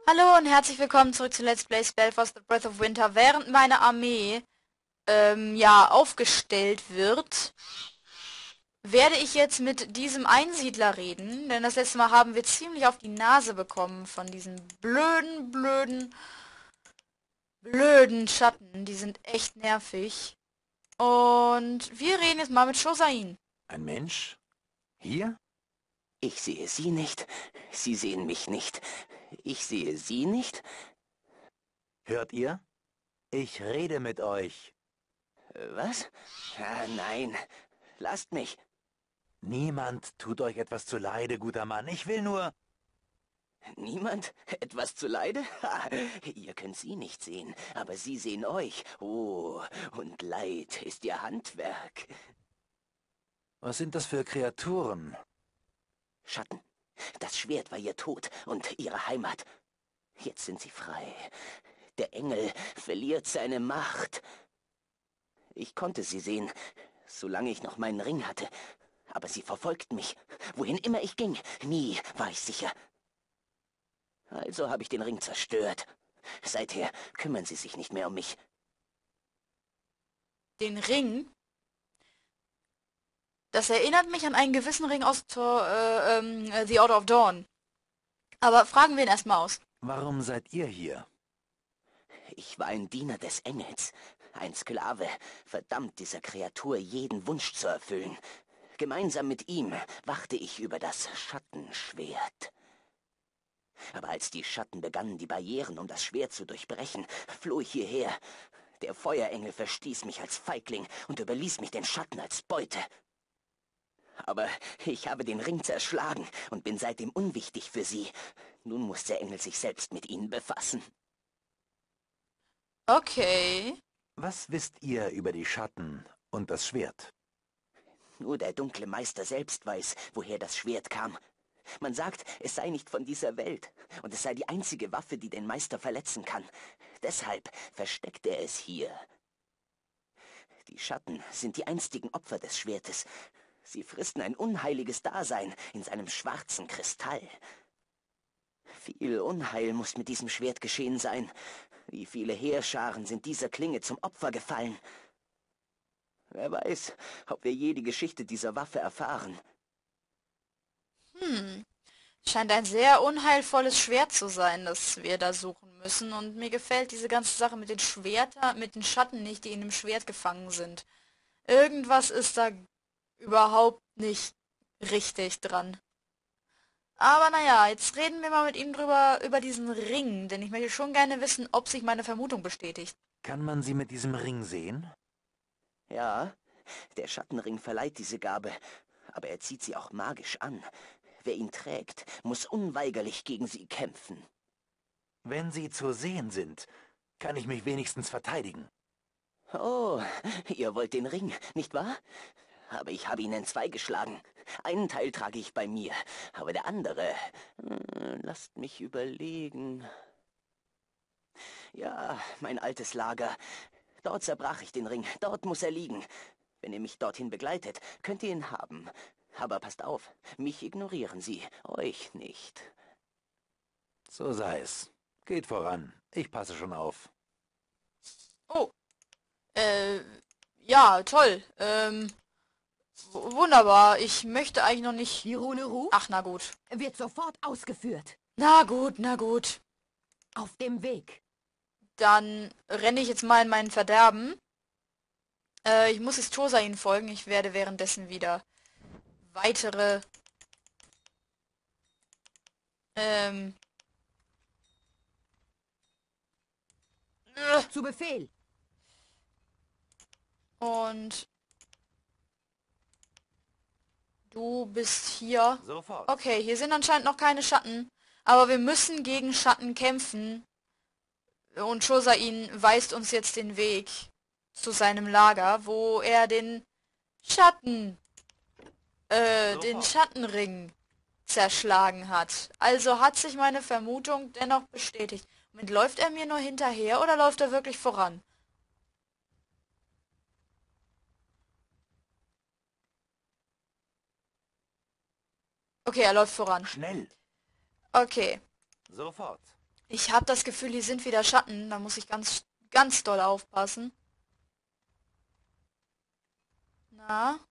Hallo und herzlich willkommen zurück zu Let's Play Spellforce The Breath of Winter. Während meine Armee, ja, aufgestellt wird, werde ich jetzt mit diesem Einsiedler reden, denn das letzte Mal haben wir ziemlich auf die Nase bekommen von diesen blöden Schatten. Die sind echt nervig. Und wir reden jetzt mal mit Shosain. Ein Mensch? Hier? Ich sehe Sie nicht, Sie sehen mich nicht. Ich sehe Sie nicht. Hört ihr? Ich rede mit euch. Was? Ah, nein, lasst mich. Niemand tut euch etwas zuleide, guter Mann. Ich will nur... Niemand? Etwas zuleide? Ha, ihr könnt Sie nicht sehen, aber Sie sehen euch. Oh, und Leid ist Ihr Handwerk. Was sind das für Kreaturen? Schatten. Das Schwert war Ihr Tod und Ihre Heimat. Jetzt sind Sie frei. Der Engel verliert seine Macht. Ich konnte sie sehen, solange ich noch meinen Ring hatte. Aber sie verfolgten mich. Wohin immer ich ging, nie war ich sicher. Also habe ich den Ring zerstört. Seither kümmern sie sich nicht mehr um mich. Den Ring. Das erinnert mich an einen gewissen Ring aus The Order of Dawn. Aber fragen wir ihn erstmal aus. Warum seid ihr hier? Ich war ein Diener des Engels, ein Sklave, verdammt dieser Kreatur jeden Wunsch zu erfüllen. Gemeinsam mit ihm wachte ich über das Schattenschwert. Aber als die Schatten begannen, die Barrieren um das Schwert zu durchbrechen, floh ich hierher. Der Feuerengel verstieß mich als Feigling und überließ mich den Schatten als Beute. Aber ich habe den Ring zerschlagen und bin seitdem unwichtig für sie. Nun muss der Engel sich selbst mit ihnen befassen. Okay. Was wisst ihr über die Schatten und das Schwert? Nur der dunkle Meister selbst weiß, woher das Schwert kam. Man sagt, es sei nicht von dieser Welt, und es sei die einzige Waffe, die den Meister verletzen kann. Deshalb versteckt er es hier. Die Schatten sind die einstigen Opfer des Schwertes. Sie fristen ein unheiliges Dasein in seinem schwarzen Kristall. Viel Unheil muss mit diesem Schwert geschehen sein. Wie viele Heerscharen sind dieser Klinge zum Opfer gefallen. Wer weiß, ob wir je die Geschichte dieser Waffe erfahren. Scheint ein sehr unheilvolles Schwert zu sein, das wir da suchen müssen. Und mir gefällt diese ganze Sache mit den Schwertern, mit den Schatten nicht, die in dem Schwert gefangen sind. Irgendwas ist da überhaupt nicht richtig dran. Aber naja, jetzt reden wir mal mit ihm drüber, über diesen Ring, denn ich möchte schon gerne wissen, ob sich meine Vermutung bestätigt. Kann man sie mit diesem Ring sehen? Ja, der Schattenring verleiht diese Gabe, aber er zieht sie auch magisch an. Wer ihn trägt, muss unweigerlich gegen sie kämpfen. Wenn sie zu sehen sind, kann ich mich wenigstens verteidigen. Oh, ihr wollt den Ring, nicht wahr? Aber ich habe ihn entzwei geschlagen. Einen Teil trage ich bei mir, aber der andere... Lasst mich überlegen. Ja, mein altes Lager. Dort zerbrach ich den Ring, dort muss er liegen. Wenn ihr mich dorthin begleitet, könnt ihr ihn haben. Aber passt auf, mich ignorieren sie, euch nicht. So sei es. Geht voran. Ich passe schon auf. Oh, ja, toll. Wunderbar. Ich möchte eigentlich noch nicht... Die Rune Ru Ach, na gut. wird sofort ausgeführt. Na gut, na gut. Auf dem Weg. Dann renne ich jetzt mal in mein Verderben. Ich muss jetzt Tosain folgen. Ich werde währenddessen wieder weitere ähm, Zu Befehl. und du bist hier. Sofort. Okay, hier sind anscheinend noch keine Schatten. Aber wir müssen gegen Schatten kämpfen. Und Shosain weist uns jetzt den Weg zu seinem Lager, wo er den Schatten, den Schattenring zerschlagen hat. Also hat sich meine Vermutung dennoch bestätigt. Moment, läuft er mir nur hinterher oder läuft er wirklich voran? Okay, er läuft voran. Schnell. Okay. Sofort. Ich habe das Gefühl, hier sind wieder Schatten. Da muss ich ganz, ganz doll aufpassen. Na?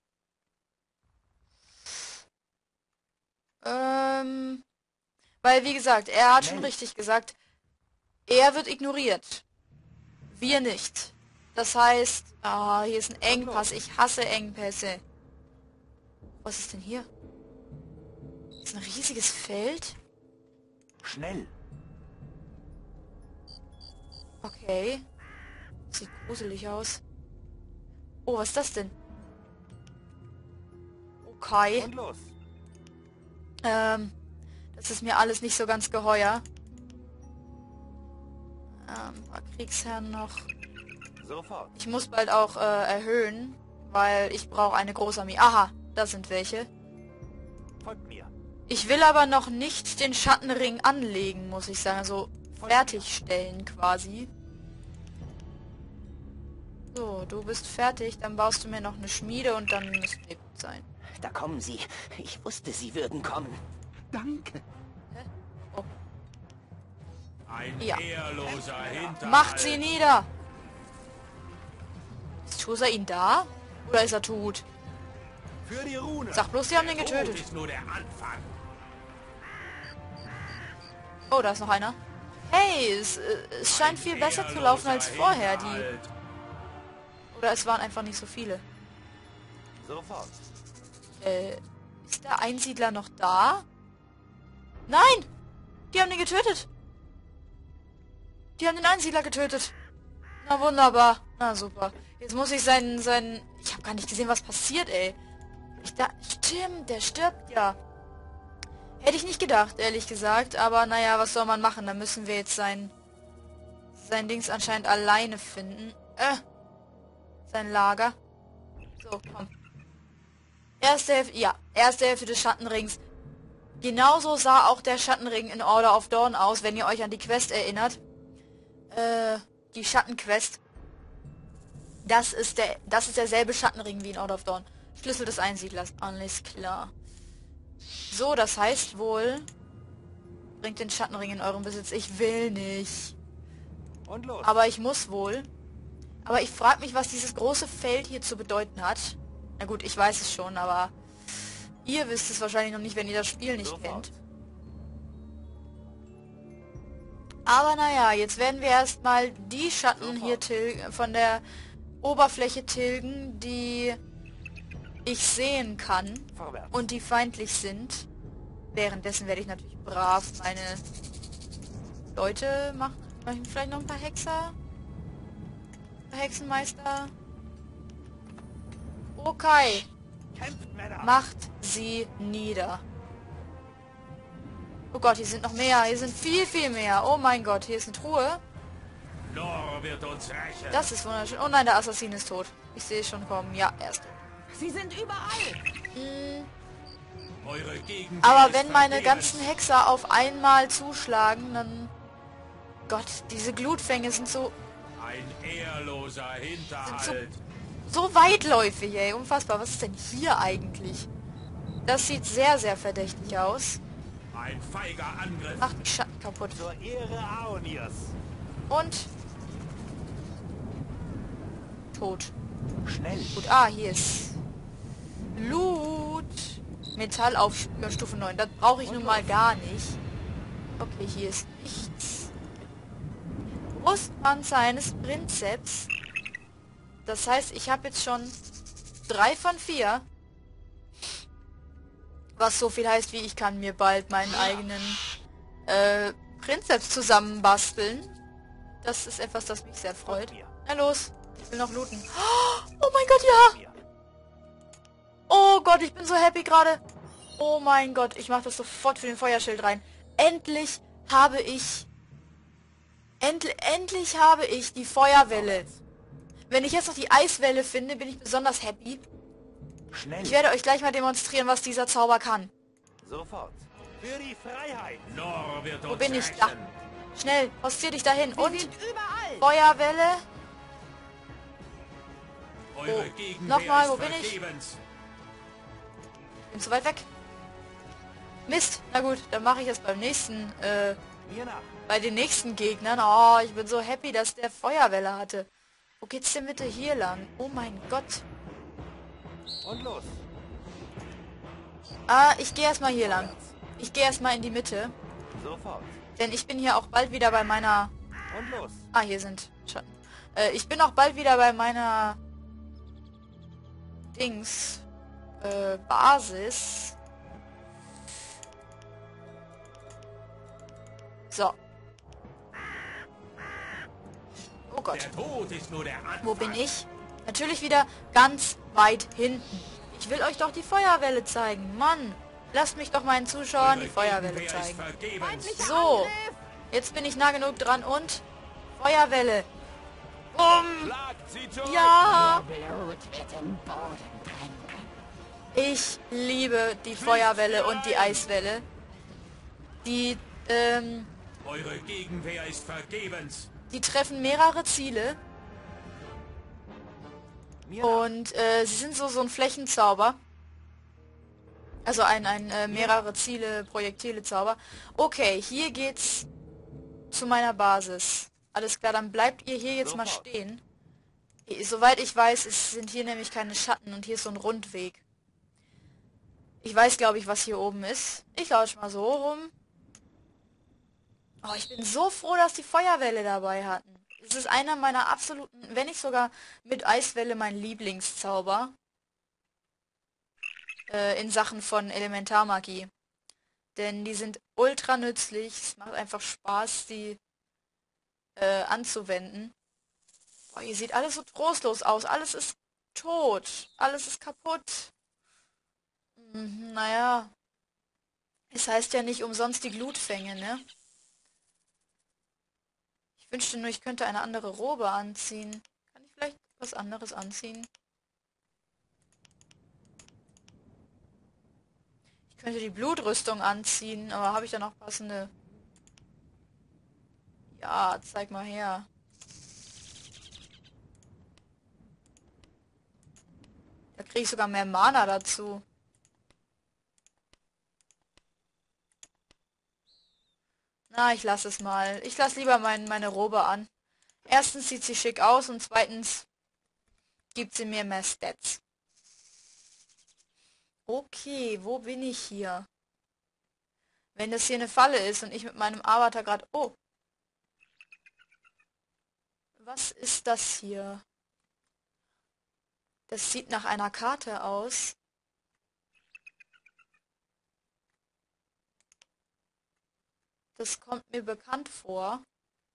Weil, wie gesagt, er hat schon richtig gesagt, er wird ignoriert. Wir nicht. Das heißt, hier ist ein Engpass. Ich hasse Engpässe. Was ist denn hier? Das ist ein riesiges Feld? Schnell! Okay. Sieht gruselig aus. Oh, was ist das denn? Okay. Und los! Das ist mir alles nicht so ganz geheuer. Ein paar Kriegsherren noch. Sofort! Ich muss bald auch erhöhen, weil ich brauche eine Großarmee. Aha, da sind welche. Folgt mir! Ich will aber noch nicht den Schattenring anlegen, muss ich sagen. Also fertigstellen quasi. So, du bist fertig. Dann baust du mir noch eine Schmiede und dann müsst ihr gut sein. Da kommen sie. Ich wusste, sie würden kommen. Danke! Oh. Ein Ja. ehrloser Hinterhalt. Macht sie nieder! Ist Chosa ihn da? Oder ist er tot? Für die Rune! Sag bloß, die haben den Tod getötet. ist nur der Anfang. Oh, da ist noch einer. Hey, es scheint viel besser zu laufen als vorher. Oder es waren einfach nicht so viele. Sofort! Ist der Einsiedler noch da? Nein! Die haben den getötet! Die haben den Einsiedler getötet! Na wunderbar. Na super. Jetzt muss ich seinen... Ich habe gar nicht gesehen, was passiert, ey. Stimmt, der stirbt ja. Hätte ich nicht gedacht, ehrlich gesagt. Aber naja, was soll man machen? Da müssen wir jetzt sein Dings anscheinend alleine finden. Sein Lager. So, komm. Erste Hälfte, ja, erste Hälfte des Schattenrings. Genauso sah auch der Schattenring in Order of Dawn aus, wenn ihr euch an die Quest erinnert. Die Schattenquest. Das ist derselbe Schattenring wie in Order of Dawn. Schlüssel des Einsiedlers, alles klar. So, das heißt wohl... Bringt den Schattenring in euren Besitz. Ich will nicht. Und los! Aber ich muss wohl. Aber ich frage mich, was dieses große Feld hier zu bedeuten hat. Na gut, ich weiß es schon, aber... Ihr wisst es wahrscheinlich noch nicht, wenn ihr das Spiel nicht kennt. Aber naja, jetzt werden wir erstmal die Schatten hier von der Oberfläche tilgen, die ich sehen kann Vorwärts! und die feindlich sind. Währenddessen werde ich natürlich brav meine Leute machen. Mach ich vielleicht noch ein paar Hexer? Hexenmeister? Okay. Kämpft, Männer! Macht sie nieder. Oh Gott, hier sind noch mehr. Hier sind viel, viel mehr. Oh mein Gott, hier ist eine Truhe. Nor wird uns rächen. Das ist wunderschön. Oh nein, der Assassin ist tot. Ich sehe es schon kommen. Ja, er ist tot. Sie sind überall. Eure Gegend Aber ist wenn meine vergebens. ganzen Hexer auf einmal zuschlagen, dann... Gott, diese Glutfänge sind so Ein ehrloser Hinterhalt. so weitläufig, ey. Unfassbar. Was ist denn hier eigentlich? Das sieht sehr, sehr verdächtig aus. Ein feiger Angriff. Macht die Schatten kaputt. Zur Ehre Aonirs! Und... Tot. Schnell! Gut, hier ist... Loot. Metall auf Stufe 9. Das brauche ich nun mal gar nicht. Okay, hier ist nichts. Brustpanzer eines Prinzeps. Das heißt, ich habe jetzt schon 3 von 4. Was so viel heißt, wie ich kann mir bald meinen eigenen Prinzeps zusammenbasteln. Das ist etwas, das mich sehr freut. Na los, ich will noch looten. Oh mein Gott, ja! Oh Gott, ich bin so happy gerade. Oh mein Gott, ich mache das sofort für den Feuerschild rein. Endlich habe ich... Endlich habe ich die Feuerwelle. Wenn ich jetzt noch die Eiswelle finde, bin ich besonders happy. Schnell! Ich werde euch gleich mal demonstrieren, was dieser Zauber kann. Sofort! Für die Freiheit! Nor wird uns Wo bin ich? rächen. Da. Schnell, postier dich dahin. Sie Und sind überall. Feuerwelle. Eure Oh, Gegenwehr nochmal, ist wo bin ich? vergebens. Bin zu weit weg. Mist. Na gut, dann mache ich es beim nächsten Mir nach! bei den nächsten Gegnern. Oh, ich bin so happy, dass der Feuerwelle hatte. Wo geht's denn bitte hier lang? Oh mein Gott. Und los. Ah, ich gehe erstmal hier lang. Ich gehe erstmal in die Mitte. Sofort. Denn ich bin hier auch bald wieder bei meiner... Und los. Ah, hier sind Schatten. Ich bin auch bald wieder bei meiner... Dings... Basis. So. Oh Gott. Der Tod ist nur der Anfang. Wo bin ich? Natürlich wieder ganz weit hinten. Ich will euch doch die Feuerwelle zeigen. Mann, lasst mich doch meinen Zuschauern die Feuerwelle zeigen. So, jetzt bin ich nah genug dran und Feuerwelle. Bumm. Ja. Ich liebe die Feuerwelle und die Eiswelle. Die, Eure Gegenwehr ist vergebens. die treffen mehrere Ziele. Und sie sind so ein Flächenzauber. Also ein mehrere Ziele, Projektile-Zauber. Okay, hier geht's zu meiner Basis. Alles klar, dann bleibt ihr hier jetzt mal stehen. Soweit ich weiß, sind hier nämlich keine Schatten und hier ist so ein Rundweg. Ich weiß, glaube ich, was hier oben ist. Ich laufe mal so rum. Oh, ich bin so froh, dass die Feuerwelle dabei hatten. Es ist einer meiner absoluten, wenn nicht sogar mit Eiswelle mein Lieblingszauber. In Sachen von Elementarmagie. Denn die sind ultra nützlich. Es macht einfach Spaß, die anzuwenden. Boah, hier sieht alles so trostlos aus. Alles ist tot. Alles ist kaputt. Naja. Es heißt ja nicht umsonst die Glutfänge, ne? Ich wünschte nur, ich könnte eine andere Robe anziehen. Kann ich vielleicht was anderes anziehen? Ich könnte die Blutrüstung anziehen, aber habe ich da noch passende... Ja, zeig mal her. Da kriege ich sogar mehr Mana dazu. Na, ich lasse es mal. Ich lasse lieber meine Robe an. Erstens sieht sie schick aus und zweitens gibt sie mir mehr Stats. Okay, wo bin ich hier? Wenn das hier eine Falle ist und ich mit meinem Avatar gerade... Oh. Was ist das hier? Das sieht nach einer Karte aus. Das kommt mir bekannt vor.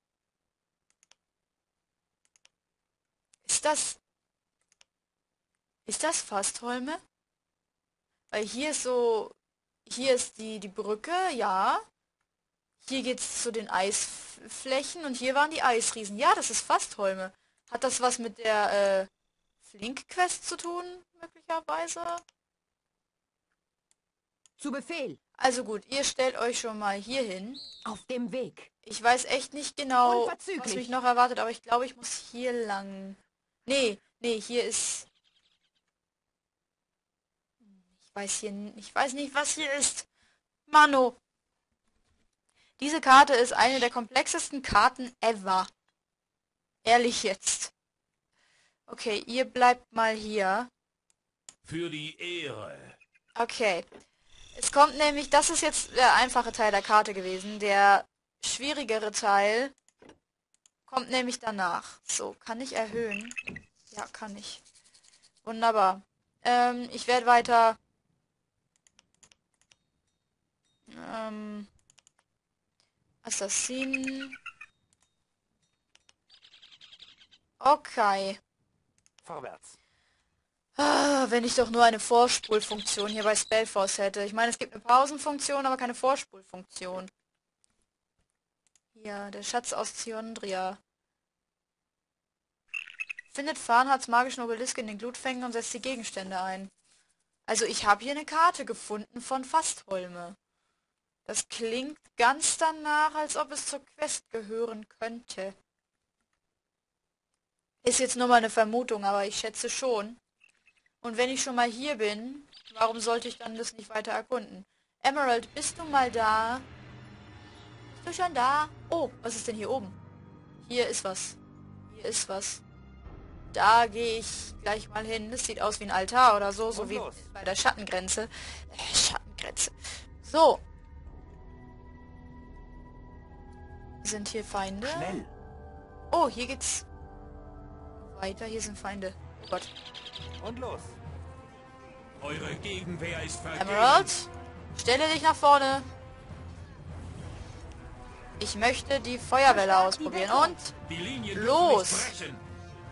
Ist das Fastholme? Weil hier ist so... Hier ist die Brücke, ja. Hier geht's zu den Eisflächen und hier waren die Eisriesen. Ja, das ist Fastholme. Hat das was mit der Flink-Quest zu tun, möglicherweise? Zu Befehl. Also gut, ihr stellt euch schon mal hier hin. Auf dem Weg. Ich weiß echt nicht genau, Unverzüglich. was mich noch erwartet, aber ich glaube, ich muss hier lang. Nee, hier ist... Ich weiß nicht, was hier ist. Mano. Diese Karte ist eine der komplexesten Karten ever. Ehrlich jetzt. Okay, ihr bleibt mal hier. Für die Ehre. Okay. Es kommt nämlich, das ist jetzt der einfache Teil der Karte gewesen. Der schwierigere Teil kommt nämlich danach. So, kann ich erhöhen? Ja, kann ich. Wunderbar. Ich werde weiter... Assassinen. Okay. Vorwärts. Ah, wenn ich doch nur eine Vorspulfunktion hier bei Spellforce hätte. Ich meine, es gibt eine Pausenfunktion, aber keine Vorspulfunktion. Hier, der Schatz aus Ziondria. Findet Farnhards magischen Obelisk in den Glutfängen und setzt die Gegenstände ein. Also ich habe hier eine Karte gefunden von Fastholme. Das klingt ganz danach, als ob es zur Quest gehören könnte. Ist jetzt nur mal eine Vermutung, aber ich schätze schon. Und wenn ich schon mal hier bin, warum sollte ich dann das nicht weiter erkunden? Emerald, bist du mal da? Ich du schon da? Oh, was ist denn hier oben? Hier ist was. Hier ist was. Da gehe ich gleich mal hin. Das sieht aus wie ein Altar oder so, so wie bei der Schattengrenze. Schattengrenze. So. Sind hier Feinde? Schnell. Oh, hier geht's weiter. Hier sind Feinde. Oh Gott. Und los. Eure Gegenwehr ist vergebens. Emerald, stelle dich nach vorne. Ich möchte die Feuerwelle ausprobieren. Und Die Linien los. dürfen nicht brechen.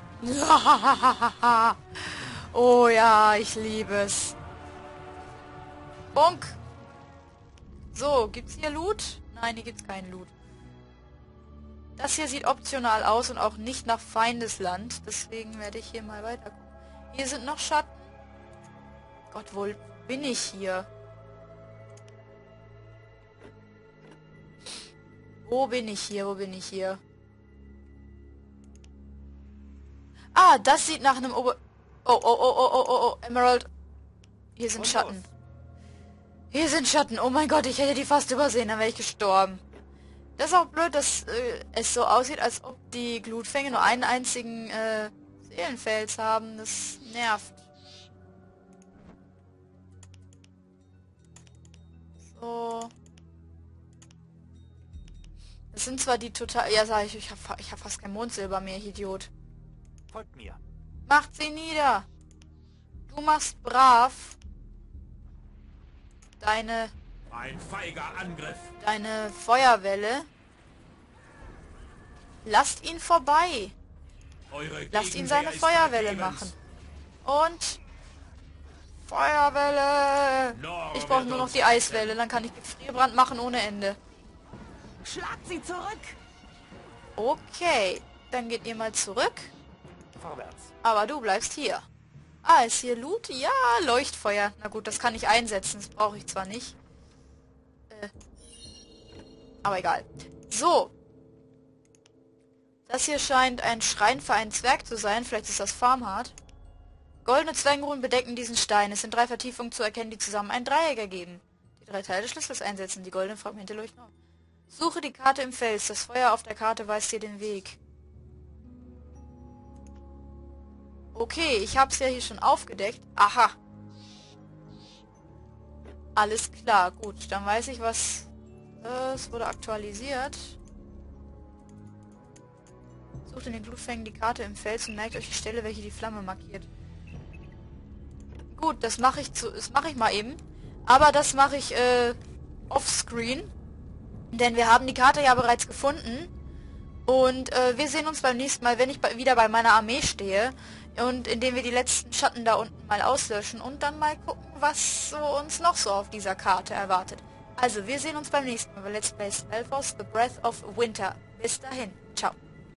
oh ja, ich liebe es. Bonk. So, gibt's hier Loot? Nein, hier gibt's keinen Loot. Das hier sieht optional aus und auch nicht nach Feindesland. Deswegen werde ich hier mal weiter gucken. Hier sind noch Schatten. Gott, wo bin ich hier? Wo bin ich hier? Wo bin ich hier? Ah, das sieht nach einem Oh, Emerald. Hier sind Schatten. Hier sind Schatten. Oh mein Gott, ich hätte die fast übersehen, dann wäre ich gestorben. Das ist auch blöd, dass es so aussieht, als ob die Glutfänge nur einen einzigen Seelenfels haben. Das nervt. So. Das sind zwar die total... Ja, sag ich hab fast kein Mondsilber mehr, Idiot. Folgt mir. Macht sie nieder. Du machst brav deine Ein feiger Angriff. Feuerwelle. Lasst ihn vorbei. Eure Lasst ihn Gegenwehr seine ist Feuerwelle vergebens. machen. Und Feuerwelle. Ich brauche nur noch die Eiswelle, dann kann ich Gefrierbrand machen ohne Ende. Schlagt sie zurück! Okay, dann geht ihr mal zurück. Vorwärts. Aber du bleibst hier. Ah, ist hier Loot? Ja, Leuchtfeuer. Na gut, das kann ich einsetzen. Das brauche ich zwar nicht. Aber egal. So. Das hier scheint ein Schrein für einen Zwerg zu sein. Vielleicht ist das Farmhard. Goldene Zwängeruhen bedecken diesen Stein. Es sind 3 Vertiefungen zu erkennen, die zusammen ein Dreieck ergeben. Die 3 Teile des Schlüssels einsetzen. Die goldenen Fragmente leuchten auf. Suche die Karte im Fels. Das Feuer auf der Karte weist dir den Weg. Okay, ich habe es ja hier schon aufgedeckt. Aha. Alles klar, gut. Dann weiß ich, was... es wurde aktualisiert. Sucht in den Glutfängen die Karte im Fels und merkt euch die Stelle, welche die Flamme markiert. Gut, das mache ich mal eben. Aber das mache ich offscreen. Denn wir haben die Karte ja bereits gefunden. Und wir sehen uns beim nächsten Mal, wenn ich wieder bei meiner Armee stehe. Und indem wir die letzten Schatten da unten mal auslöschen. Und dann mal gucken, was so uns noch so auf dieser Karte erwartet. Also, wir sehen uns beim nächsten Mal bei Let's Play Spellforce The Breath of Winter. Bis dahin. Ciao.